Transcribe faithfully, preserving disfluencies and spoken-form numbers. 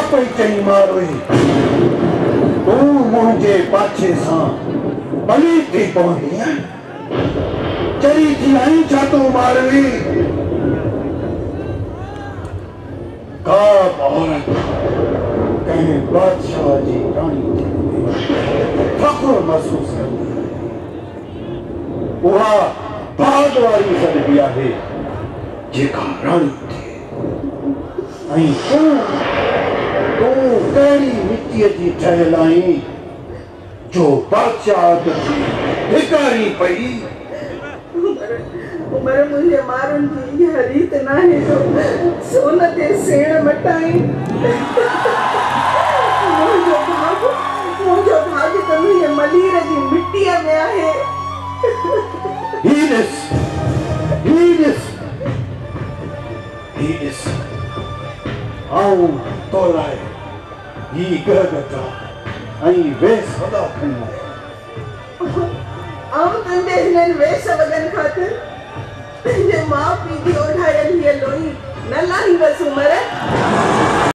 पई चई मारोई तू मुझे पाछे सा बली थी पवंदी चरी थी आई छा तू मारवी का औरत कहीं बादशाह जी रानी थी फख्र महसूस करती है वहा भाग वाली सदबी आहे जेका रानी थी आई तू तू कहिड़ी मिट्टीअ जी ठहियल आई जो बादशाह थी भिकारी पई उमर मुझे मारन की ये रीत ना है जो सोन ते सेण मटाई मुझो भाग मुझो भाग तो ये मलीर जी मिट्टी में आहे हीनस हीनस हीनस आऊं तो लाए ही गगता आई वेस सदा खणी आऊं तंदे हिनन वेस वगन खातिर जे मां पी दी ओढ़ायल ये लोई न लाई बस उमर